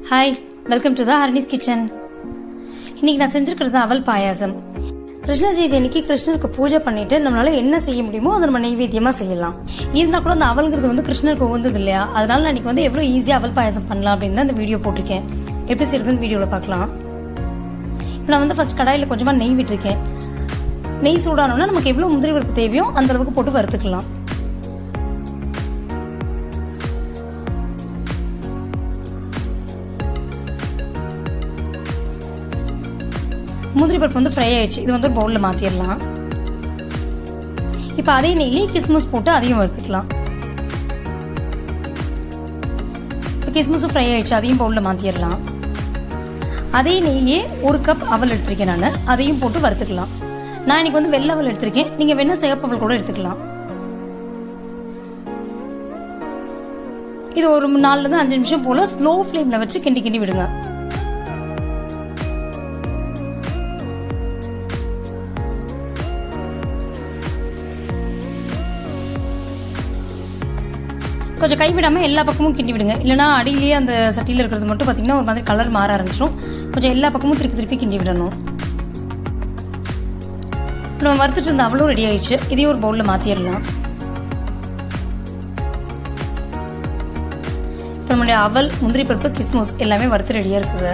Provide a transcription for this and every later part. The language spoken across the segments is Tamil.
Hi, welcome to the Harni's Kitchen. இன்னைக்கு நான் செஞ்சிருக்கிறது அவல் பாயாசம். கிருஷ்ண ஜெயந்தி அன்னைக்கு கிருஷ்ணருக்கு பூஜை பண்ணிட்டு நம்மளால என்ன செய்ய முடியுமோ அதை நம்ம நைவேத்தியமா செய்யலாம். இருந்தா கூட அந்த அவல்ங்கிறது வந்து கிருஷ்ணருக்கு உகந்தது இல்லையா, அதனால நான் இன்னைக்கு வந்து எவ்வளவு ஈஸியா அவல் பாயாசம் பண்ணலாம் அப்படின்னு அந்த வீடியோ போட்டிருக்கேன். எப்படி செய்யறதுன்னு வீடியோல பார்க்கலாம். இப்போ நான் வந்து ஃபர்ஸ்ட் கடாயில கொஞ்சமா நெய் விட்டுருக்கேன். நெய் சூடானோன்னா நமக்கு எவ்வளவு முந்திரி பருப்பு தேவையோ அந்த அளவுக்கு போட்டு வறுத்துக்கலாம். முந்திரி பருப்பு வந்து ஃப்ரை ஆயிடுச்சு. இது வந்து ஒரு பவுல்ல மாத்திரலாம். இப்ப அதே நெய்யிலே கிஸ்மிஸ் போட்டு அதையும் வறுத்துக்கலாம். இப்ப கிஸ்மிஸும் ஃப்ரை ஆயிடுச்சு, அதையும் பவுல்ல மாத்திரலாம். அதே நெய்யிலே ஒரு கப் அவல் எடுத்திருக்கேன் நான், அதையும் போட்டு வறுத்துக்கலாம். நான் இன்னைக்கு வந்து வெள்ளை அவல் எடுத்திருக்கேன், நீங்க வேணா சிகப்பு அவல் கூட எடுத்துக்கலாம். இது ஒரு 4 to 5 நிமிஷம் போல ஸ்லோ ஃபிளேம்ல வச்சு கிண்டி கிண்டி விடுங்க. கொஞ்சம் கைவிடாம எல்லா பக்கமும் கிண்டி விடுங்க, இல்லைன்னா அடியிலேயே அந்த சட்டியில இருக்கிறது மட்டும் பாத்தீங்கன்னா ஒரு மாதிரி கலர் மாற ஆரம்பிச்சிடும். கொஞ்சம் எல்லா பக்கமும் திருப்பி திருப்பி கிண்டி விடணும். நம்ம வறுத்துட்டு இருந்த அவளும் ரெடி ஆயிடுச்சு. இதையும் ஒரு பவுல்ல மாத்திரலாம். இப்போ நம்மளுடைய அவல், முந்திரி பருப்பு, கிஸ்மிஸ் எல்லாமே வறுத்து ரெடியா இருக்குது.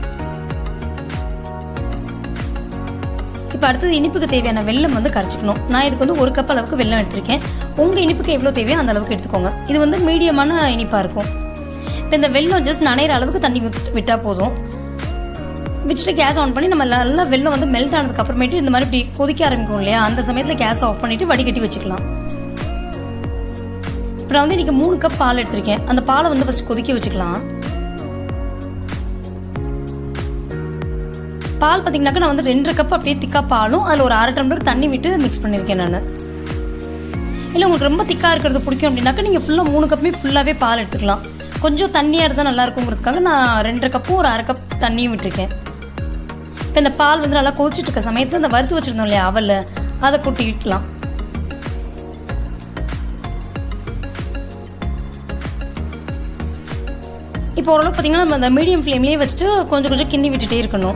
இப்போ அடுத்தது இனிப்புக்கு தேவையான வெல்லம் வந்து கரைச்சிக்கணும். நான் இதுக்கு வந்து 1 கப் அளவுக்கு வெல்லம் எடுத்திருக்கேன். உங்க இனிப்புக்கு எவ்வளவு தேவையோ அந்த அளவுக்கு எடுத்துக்கோங்க. இது வந்து மீடியமான இனிப்பா இருக்கும். இப்போ இந்த வெல்லம் ஜஸ்ட் நனைகிற அளவுக்கு தண்ணி விட்டா போதும். விட்டுட்டு கேஸ் ஆன் பண்ணி நம்ம நல்லா வெல்லம் வந்து மெல்ட் ஆனதுக்கு அப்புறமேட்டு இந்த மாதிரி இப்படி கொதிக்க ஆரம்பிக்கும் இல்லையா, அந்த சமயத்துல கேஸ் ஆஃப் பண்ணிட்டு வடிகட்டி வச்சுக்கலாம். இப்போ நான் வந்து இன்னைக்கு 3 கப் பால் எடுத்திருக்கேன். அந்த பாலை வந்து ஃபர்ஸ்ட் கொதிக்க வச்சுக்கலாம். பால் பாத்தீங்கன்னாக்கா நான் வந்து 2.5 கப் அப்படியே திக்கா பாலும் அதுல ஒரு 1/2 டம்ளர் தண்ணி விட்டு மிக்ஸ் பண்ணிருக்கேன் நான். இல்ல உங்களுக்கு ரொம்ப திக்கா இருக்கிறது பிடிக்கும் அப்படின்னாக்கா நீங்க ஃபுல்லா 3 கப்புமே ஃபுல்லாவே பால் எடுத்துக்கலாம். கொஞ்சம் தண்ணியா இருந்தா நல்லா இருக்குங்கிறதுக்காக நான் 2.5 கப்பும் ஒரு 1/2 கப் தண்ணியும் விட்டுருக்கேன். இப்ப இந்த பால் வந்து நல்லா கொதிச்சுட்டு இருக்க சமயத்துல இந்த வறுத்து வச்சிருந்தோம் இல்லையா அவல்ல, அதை கொட்டிக்கலாம். இப்போ ஓரளவுக்கு பாத்தீங்கன்னா நம்ம அந்த மீடியம் ஃபிளேம்லயே வச்சுட்டு கொஞ்சம் கொஞ்சம் கிண்டி விட்டுட்டே இருக்கணும்.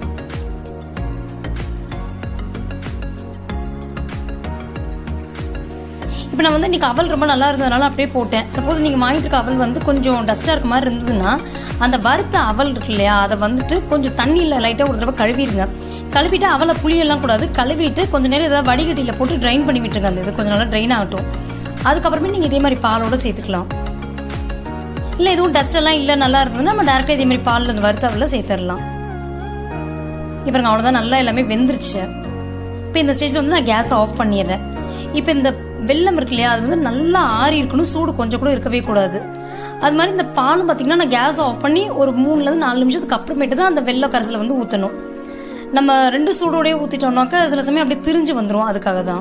இப்போ நான் வந்து இன்னைக்கு அவல் ரொம்ப நல்லா இருந்ததுனால அப்படியே போட்டேன். சப்போஸ் நீங்க வாங்கிட்டு இருக்க அவல் வந்து கொஞ்சம் டஸ்டா இருக்க மாதிரி இருந்ததுன்னா அந்த வறுத்த அவல் இருக்கு இல்லையா, அதை வந்துட்டு கொஞ்சம் தண்ணியில லைட்டா ஒரு தடவை கழுவிடுங்க. கழுவிட்டு அவலை புளியெல்லாம் கூடாது, கழுவிட்டு கொஞ்ச நேரம் ஏதாவது வடிகட்டியில போட்டு ட்ரைன் பண்ணி விட்டுருங்க. அந்த இது கொஞ்சம் நல்லா ட்ரைன் ஆகட்டும். அதுக்கப்புறமே நீங்க இதே மாதிரி பாலோட சேர்த்துக்கலாம். இல்ல எதுவும் டஸ்ட் எல்லாம் இல்ல நல்லா இருந்ததுன்னா நம்ம டேரக்டா இதே மாதிரி பால்ல அந்த வறுத்த அவல சேர்த்துடலாம். இப்ப அவ்வளவுதான், நல்லா எல்லாமே வெந்துருச்சு. இப்ப இந்த ஸ்டேஜ்ல வந்து நான் கேஸ் ஆஃப் பண்ணிடுறேன். இப்ப இந்த வெல்லம் இருக்கு இல்லையா, அது வந்து நல்லா ஆறி இருக்கணும், சூடு கொஞ்சம் கூட இருக்கவே கூடாது. அது மாதிரி இந்த பாலும் பாத்தீங்கன்னா நான் கேஸ் ஆஃப் பண்ணி ஒரு 3 to 4 நிமிஷத்துக்கு அப்புறமேட்டு தான் அந்த வெல்ல கரைசலை வந்து ஊத்தணும். நம்ம 2 சூடோடய ஊத்திட்டோம்னாக்கா சில சமயம் அப்படியே திரிஞ்சு வந்துரும். அதுக்காக தான்.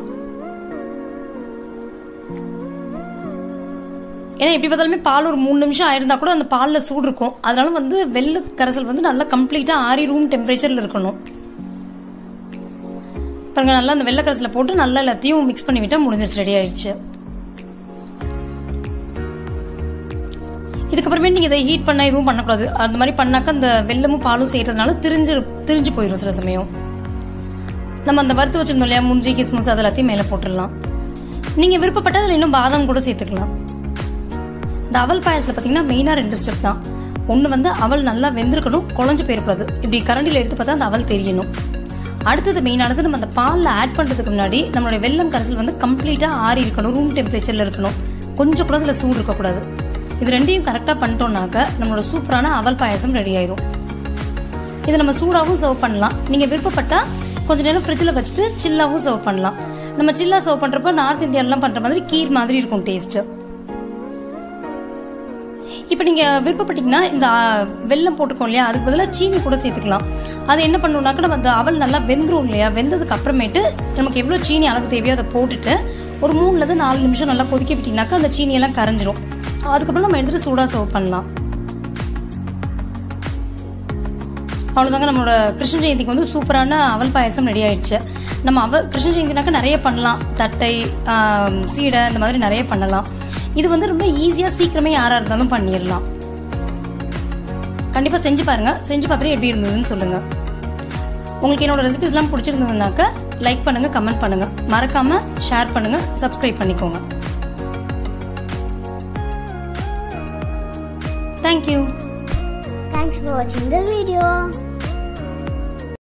ஏன்னா எப்படி பார்த்தாலுமே பால் ஒரு 3 நிமிஷம் ஆயிருந்தா கூட அந்த பால்ல சூடு இருக்கும். அதனால வந்து வெல்ல கரைசல் வந்து நல்லா கம்ப்ளீட்டா ஆறி ரூம் டெம்பரேச்சர்ல இருக்கணும். பாருங்க, நல்லா அந்த வெள்ளை கரைசல போட்டு நல்லா எல்லாத்தையும் மிக்ஸ் பண்ணி விட்டா முடிஞ்சிருச்சு, ரெடி ஆயிடுச்சு. இதுக்கப்புறமே நீங்க இதை ஹீட் பண்ண எதுவும் பண்ணக்கூடாது. அந்த மாதிரி பண்ணாக்க அந்த வெல்லமும் பாலும் செய்யறதுனால திரிஞ்சு போயிடும் சில சமயம். நம்ம அந்த வறுத்து வச்சிருந்தோம் இல்லையா முந்திரி, கிஸ்மிஸ், அது எல்லாத்தையும் மேல போட்டுடலாம். நீங்க விருப்பப்பட்ட அதுல இன்னும் பாதாம் கூட சேர்த்துக்கலாம். இந்த அவல் பாயசத்துல பாத்தீங்கன்னா மெயினா 2 ஸ்டெப் தான். ஒண்ணு வந்து அவல் நல்லா வெந்திருக்கணும், குழஞ்சு போயிடக்கூடாது. இப்படி கரண்டில எடுத்து பார்த்தா அந்த அவல் தெரியணும். அடுத்தது மெயினானது, நம்ம அந்த பால்ல ஆட் பண்றதுக்கு முன்னாடி நம்மளுடைய வெல்லம் கரைசல் வந்து கம்ப்ளீட்டா ஆறி இருக்கணும், ரூம் டெம்பரேச்சர்ல இருக்கணும். கொஞ்சம் கூட அதுல சூடு இருக்கக்கூடாது. இது ரெண்டையும் கரெக்டா பண்ணிட்டோம்னாக்க நம்மளோட சூப்பரான அவல் பாயசம் ரெடி ஆயிரும். இதை நம்ம சூடாவும் சர்வ் பண்ணலாம். நீங்க விருப்பப்பட்டா கொஞ்ச நேரம் ஃப்ரிட்ஜ்ல வச்சுட்டு சில்லாவும் சர்வ் பண்ணலாம். நம்ம சில்லா சர்வ் பண்றப்ப நார்த் இந்தியாலாம் பண்ற மாதிரி கீர் மாதிரி இருக்கும் டேஸ்ட். இப்ப நீங்க விருப்பப்பட்டீங்கன்னா இந்த வெல்லம் போட்டுக்கோம் இல்லையா, அதுக்கு பதிலாக சீனி கூட சேர்த்துக்கலாம். அது என்ன பண்ணுவோம்னாக்க நம்ம அந்த அவல் நல்லா வெந்துரும் இல்லையா, வெந்ததுக்கு அப்புறமேட்டு நமக்கு எவ்வளவு சீனி அளவு தேவையோ அதை போட்டுட்டு ஒரு 3 to 4 நிமிஷம் நல்லா கொதிக்க விட்டீங்கன்னாக்கா அந்த சீனி எல்லாம் கரைஞ்சிரும். அதுக்கப்புறம் நம்ம எடுத்துட்டு சூடா சர்வ் பண்ணலாம். அவ்வளவுதாங்க, நம்மளோட கிருஷ்ண ஜெயந்திக்கு வந்து சூப்பரான அவல் பாயசம் ரெடி ஆயிடுச்சு. நம்ம கிருஷ்ண ஜெயந்தினாக்க நிறைய பண்ணலாம். தட்டை, சீடை, இந்த மாதிரி நிறைய பண்ணலாம். இது வந்து ரொம்ப ஈஸியா சீக்கிரமே யாரா இருந்தாலும் பண்ணிடலாம். கண்டிப்பாக செஞ்சு பாருங்கள். செஞ்சு பார்த்துட்டு எப்படி இருந்ததுன்னு சொல்லுங்கள். உங்களுக்கு என்னோட ரெசிபிஸ்லாம் பிடிச்சிருந்ததுனாக்க லைக் பண்ணுங்கள், கமெண்ட் பண்ணுங்கள், மறக்காமல் ஷேர் பண்ணுங்கள், சப்ஸ்கிரைப் பண்ணிக்கோங்க. Thank you. Thanks for watching the video.